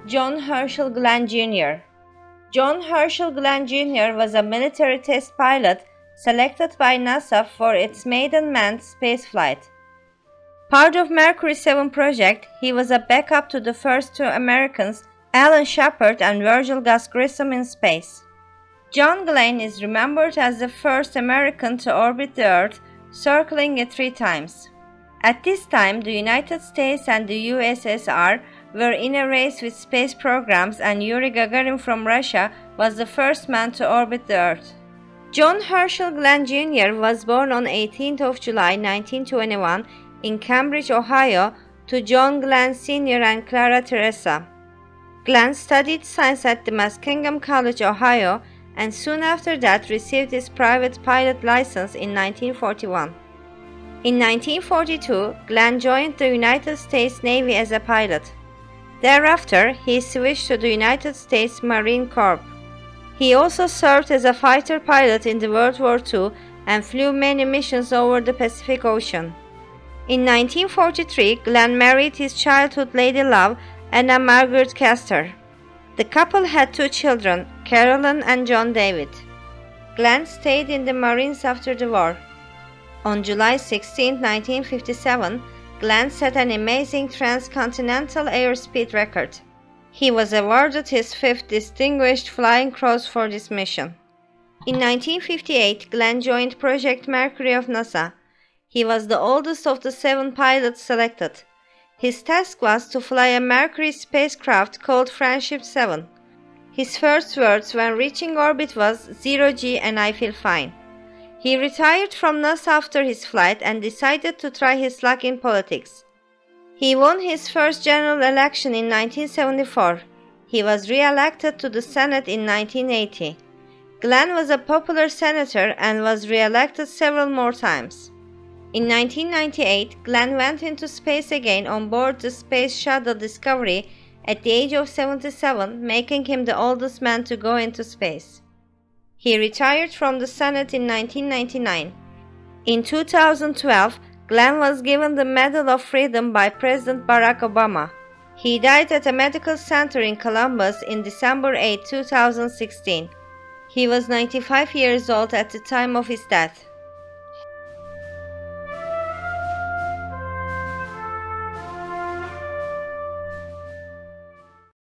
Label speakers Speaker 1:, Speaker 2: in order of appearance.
Speaker 1: John Herschel Glenn Jr. John Herschel Glenn Jr. was a military test pilot selected by NASA for its maiden manned spaceflight. Part of Mercury 7 project, he was a backup to the first two Americans, Alan Shepard and Virgil Gus Grissom, in space. John Glenn is remembered as the first American to orbit the Earth, circling it 3 times. At this time, the United States and the USSR were in a race with space programs, and Yuri Gagarin from Russia was the first man to orbit the Earth. John Herschel Glenn Jr. was born on 18th of July 1921 in Cambridge, Ohio, to John Glenn Sr. and Clara Teresa. Glenn studied science at the Muskingum College, Ohio, and soon after that received his private pilot license in 1941. In 1942, Glenn joined the United States Navy as a pilot. Thereafter, he switched to the United States Marine Corps. He also served as a fighter pilot in the World War II and flew many missions over the Pacific Ocean. In 1943, Glenn married his childhood lady love, Anna Margaret Castor. The couple had 2 children, Carolyn and John David. Glenn stayed in the Marines after the war. On July 16, 1957, Glenn set an amazing transcontinental airspeed record. He was awarded his 5th Distinguished Flying Cross for this mission. In 1958, Glenn joined Project Mercury of NASA. He was the oldest of the 7 pilots selected. His task was to fly a Mercury spacecraft called Friendship 7. His first words when reaching orbit was "0G and I feel fine." He retired from NASA after his flight and decided to try his luck in politics. He won his first general election in 1974. He was re-elected to the Senate in 1980. Glenn was a popular senator and was re-elected several more times. In 1998, Glenn went into space again on board the Space Shuttle Discovery at the age of 77, making him the oldest man to go into space. He retired from the Senate in 1999. In 2012, Glenn was given the Medal of Freedom by President Barack Obama. He died at a medical center in Columbus in December 8, 2016. He was 95 years old at the time of his death.